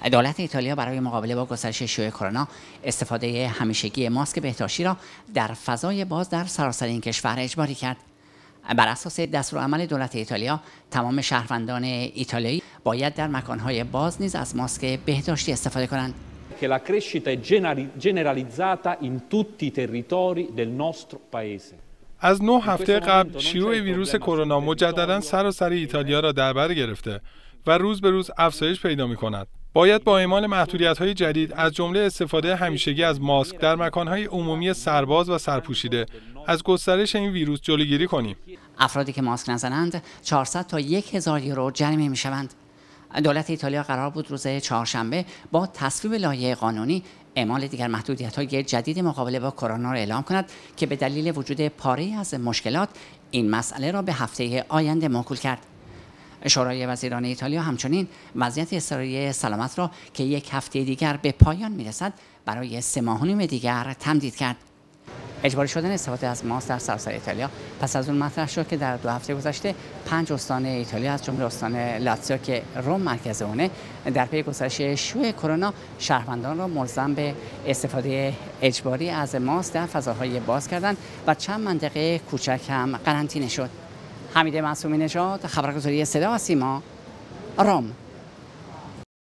دولت ایتالیا برای مقابله با گسترش شیوع کرونا استفاده همیشگی ماسک بهداشتی را در فضای باز در سراسر این کشور اجباری کرد. بر اساس دستورالعمل دولت ایتالیا، تمام شهروندان ایتالیایی باید در مکانهای باز نیز از ماسک بهداشتی استفاده کنند. che la crescita è generalizzata in tutti i territori del nostro paese. از 9 هفته قبل شیوع ویروس کرونا مجددا سراسر ایتالیا را در بر گرفته و روز به روز افزایش پیدا می‌کند. باید با اعمال محدودیت‌های جدید از جمله استفاده همیشگی از ماسک در مکان‌های عمومی سرباز و سرپوشیده از گسترش این ویروس جلوگیری کنیم. افرادی که ماسک نزنند 400 تا 1000 یورو جریمه می‌شوند. دولت ایتالیا قرار بود روز چهارشنبه با تصویب لایحه قانونی اعمال دیگر محدودیت‌های جدید مقابله با کرونا را اعلام کند که به دلیل وجود پاره‌ای از مشکلات این مسئله را به هفته آینده موکول کرد. شورای وزیران ایتالیا همچنین وضعیت اضطراری سلامت را که یک هفته دیگر به پایان می‌رسد برای 3 ماه و نیم دیگر تمدید کرد. اجباری شدن استفاده از ماسک در سراسر ایتالیا پس از اون مطرح شد که در 2 هفته گذشته 5 استان ایتالیا از جمله استان لاتزیو که روم مرکز اونه در پی گسترش شیوع کرونا شهروندان را ملزم به استفاده اجباری از ماسک در فضاهای باز کردند و چند منطقه کوچک هم قرنطینه شد. حمید معصومی نژاد، خبرگزاری صدا و سیما، روم.